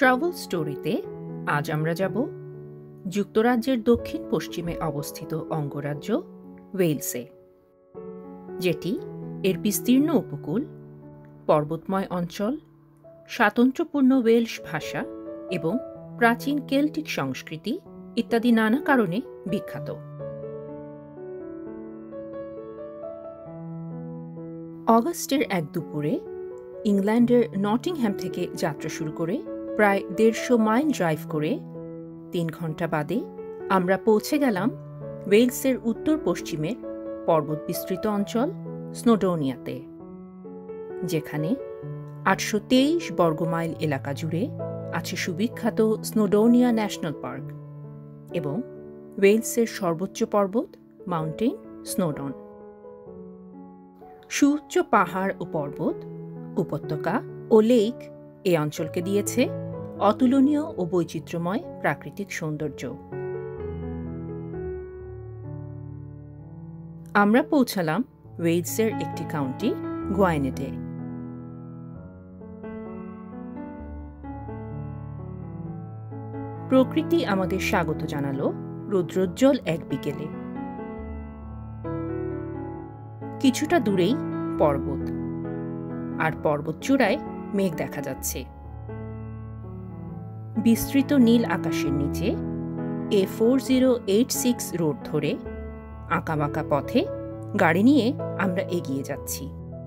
Travel স্টোরিতে আজ আমরা যাব যুক্তরাজ্যের দক্ষিণ পশ্চিমে অবস্থিত অঙ্গরাজ্য ওয়েলসে, যেটি এর বিস্তীর্ণ উপকূল, পর্বতময় অঞ্চল, স্বাতন্ত্র্যপূর্ণ ওয়েলশ ভাষা এবং প্রাচীন কেল্টিক সংস্কৃতি ইত্যাদি নানা কারণে বিখ্যাত। অগাস্টের এক দুপুরে ইংল্যান্ডের নটিংহ্যাম থেকে যাত্রা শুরু করে প্রায় ১৫০ মাইল ড্রাইভ করে ৩ ঘন্টা বাদে আমরা পৌঁছে গেলাম ওয়েলসের উত্তর পশ্চিমের পর্বত বিস্তৃত অঞ্চল স্নোডোনিয়াতে, যেখানে ৮২৩ বর্গমাইল এলাকা জুড়ে আছে সুবিখ্যাত স্নোডোনিয়া ন্যাশনাল পার্ক এবং ওয়েলসের সর্বোচ্চ পর্বত মাউন্টেন স্নোডন। সুউচ্চ পাহাড় ও পর্বত, উপত্যকা ও লেক এই অঞ্চলকে দিয়েছে অতুলনীয় ও বৈচিত্র্যময় প্রাকৃতিক সৌন্দর্য। আমরা পৌঁছালাম ওয়েলসের একটি কাউন্টি গোয়াইনেডে। প্রকৃতি আমাদের স্বাগত জানালো রৌদ্রোজ্জ্বল এক বিকেলে। কিছুটা দূরেই পর্বত, আর পর্বত চূড়ায় মেঘ দেখা যাচ্ছে। বিস্তৃত নীল আকাশের নিচে A4086 রোড ধরে আঁকাবাঁকা পথে গাড়ি নিয়ে আমরা এগিয়ে যাচ্ছি।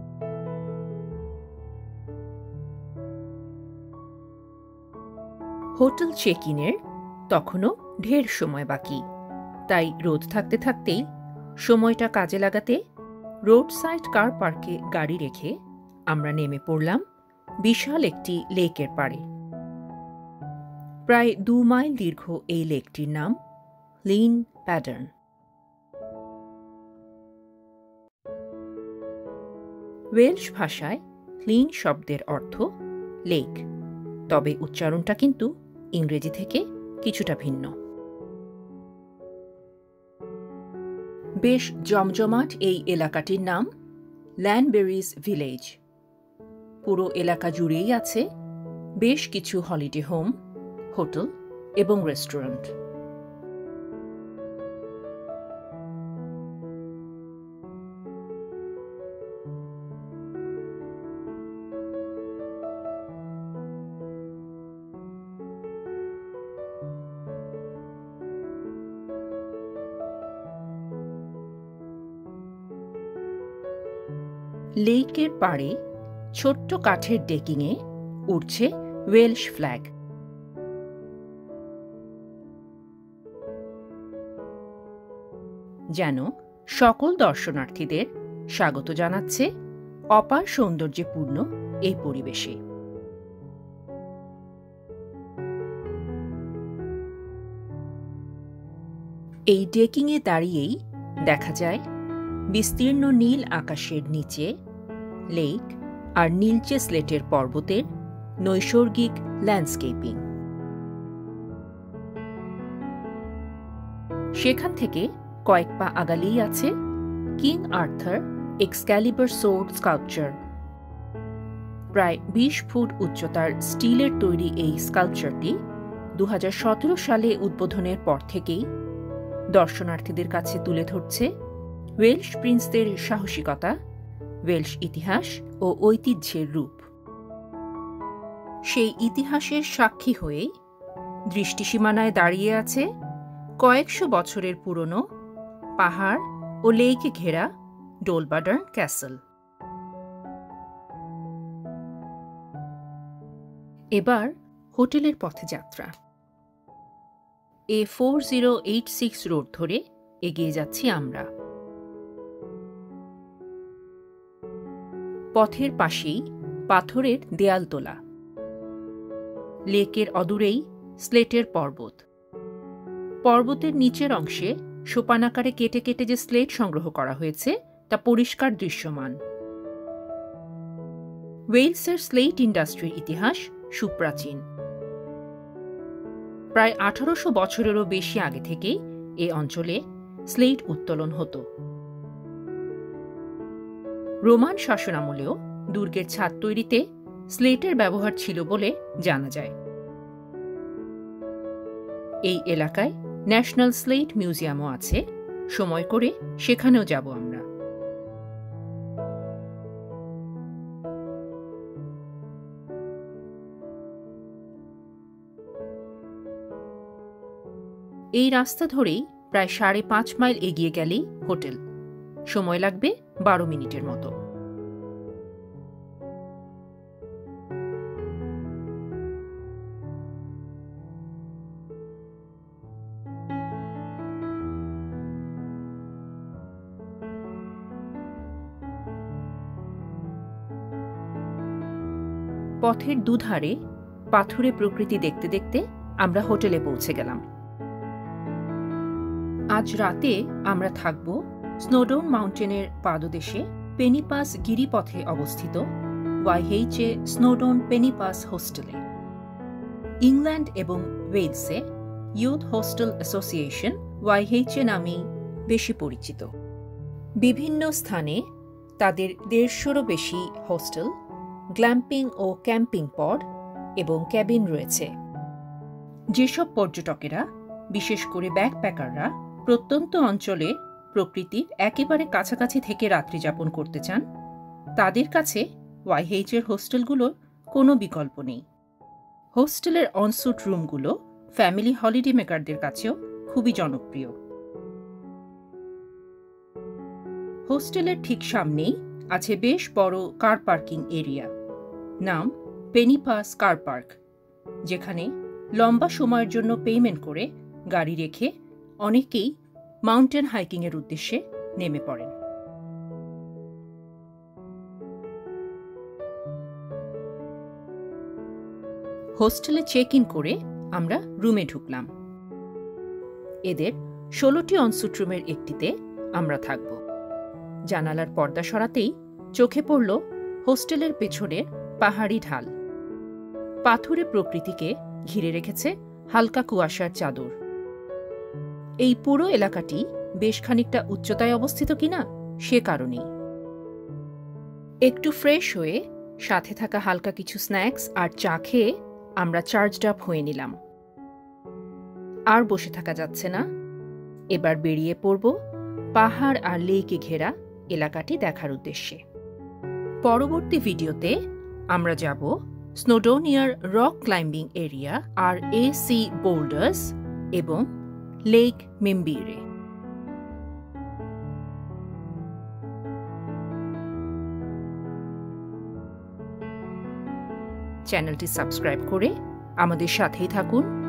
হোটেল চেক ইনের তখনও ঢের সময় বাকি, তাই রোদ থাকতে থাকতেই সময়টা কাজে লাগাতে রোড সাইড কার পার্কে গাড়ি রেখে আমরা নেমে পড়লাম বিশাল একটি লেকের পাড়ে। প্রায় ২ মাইল দীর্ঘ এই লেকটির নাম লিন প্যাডার্ন। ওয়েলশ ভাষায় লিন শব্দের অর্থ লেক, তবে উচ্চারণটা কিন্তু ইংরেজি থেকে কিছুটা ভিন্ন। বেশ জমজমাট এই এলাকাটির নাম ল্যানবেরিজ ভিলেজ। পুরো এলাকা জুড়েই আছে বেশ কিছু হলিডে হোম, হোটেল এবং রেস্টুরেন্ট। লেকের পাড়ে ছোট্ট কাঠের ডেকিংয়ে উড়ছে ওয়েলশ ফ্ল্যাগ। যেন সকল দর্শনার্থীদের স্বাগত জানাচ্ছে অপার সৌন্দর্যপূর্ণ এই পরিবেশে। এই ডেকিংয়ে দাঁড়িয়েই দেখা যায় বিস্তীর্ণ নীল আকাশের নিচে লেক আর নীলচে স্লেটের পর্বতের নৈসর্গিক ল্যান্ডস্কেপিং। সেখান থেকে কয়েক পা আগালেই আছে King Arthur Excalibur sword sculpture. প্রায় ২০ ফুট উচ্চতার স্টিলের তৈরি এই স্কাল্পচারটি ২০১৭ সালে উদ্বোধনের পর থেকেই দর্শনার্থীদের কাছে তুলে ধরছে ওয়েলশ প্রিন্সদের সাহসিকতা, ওয়েলশ ইতিহাস ও ঐতিহ্যের রূপ। সেই ইতিহাসের সাক্ষী হয়েই দৃষ্টিসীমানায় দাঁড়িয়ে আছে কয়েকশো বছরের পুরনো পাহাড় ও লেকে ঘেরা ডোলবাডার্ন ক্যাসল। এবার হোটেলের পথে যাত্রা। A4086 রোড ধরে এগিয়ে যাচ্ছি আমরা। পথের পাশেই পাথরের দেয়াল তোলা, লেকের অদূরেই স্লেটের পর্বত। পর্বতের নিচের অংশে সোপানাকারে কেটে কেটে যে স্লেট সংগ্রহ করা হয়েছে তা পরিষ্কার দৃশ্যমান। ওয়েলসের স্লেট ইন্ডাস্ট্রির ইতিহাস সুপ্রাচীন। প্রায় ১৮০০ বছরেরও বেশি আগে থেকেই এ অঞ্চলে স্লেট উত্তোলন হতো। রোমান শাসনামলেও দুর্গের ছাদ তৈরিতে স্লেটের ব্যবহার ছিল বলে জানা যায়। এই এলাকায় ন্যাশনাল স্লেট মিউজিয়ামও আছে, সময় করে সেখানেও যাব আমরা। এই রাস্তা ধরেই প্রায় 5.5 মাইল এগিয়ে গেলেই হোটেল। সময় লাগবে 12 মিনিটের মতো। পথের দুধারে পাথুরে প্রকৃতি দেখতে দেখতে আমরা হোটেলে পৌঁছে গেলাম। আজ রাতে আমরা থাকব স্নোডন মাউন্টেনের পাদদেশে পেনিপাস গিরিপথে অবস্থিত ওয়াইএইচএ স্নোডন পেনিপাস হোস্টেলে। ইংল্যান্ড এবং ওয়েলসে ইউথ হোস্টেল অ্যাসোসিয়েশন ওয়াইএইচএ নামেই বেশি পরিচিত। বিভিন্ন স্থানে তাদের 150-রও বেশি হোস্টেল, গ্ল্যাম্পিং ও ক্যাম্পিং পড এবং ক্যাবিন রয়েছে। যেসব পর্যটকেরা, বিশেষ করে ব্যাকপ্যাকাররা, প্রত্যন্ত অঞ্চলে প্রকৃতির একেবারে কাছাকাছি থেকে রাত্রি যাপন করতে চান, তাদের কাছে ওয়াইএইচএর হোস্টেলগুলোর কোনো বিকল্প নেই। হোস্টেলের অনস্যুট রুমগুলো ফ্যামিলি হলিডে মেকারদের কাছেও খুবই জনপ্রিয়। হোস্টেলের ঠিক সামনেই আছে বেশ বড় কার পার্কিং এরিয়া, নাম পেনিপাস কার পার্ক, যেখানে লম্বা সময়ের জন্য পেমেন্ট করে গাড়ি রেখে অনেকেই মাউন্টেন হাইকিংয়ের উদ্দেশ্যে নেমে পড়েন। হোস্টেলে চেক ইন করে আমরা রুমে ঢুকলাম। এদের 16টি অনস্যুট রুমের একটিতে আমরা থাকব। জানালার পর্দা সরাতেই চোখে পড়ল হোস্টেলের পেছনের পাহাড়ি ঢাল। পাথুরে প্রকৃতিকে ঘিরে রেখেছে হালকা কুয়াশার চাদর। এই পুরো এলাকাটি বেশ খানিকটা উচ্চতায় অবস্থিত কিনা সে কারণেই। একটু ফ্রেশ হয়ে সাথে থাকা হালকা কিছু স্ন্যাক্স আর চা খেয়ে আমরা চার্জড আপ হয়ে নিলাম। আর বসে থাকা যাচ্ছে না, এবার বেরিয়ে পড়ব পাহাড় আর লেকে ঘেরা এলাকাটি দেখার উদ্দেশ্যে। পরবর্তী ভিডিওতে আমরা যাব স্নোডোনিয়ার rock climbing area R A C boulders এবং লেক মেম্বিরে। চ্যানেলটি সাবস্ক্রাইব করে আমাদের সাথেই থাকুন।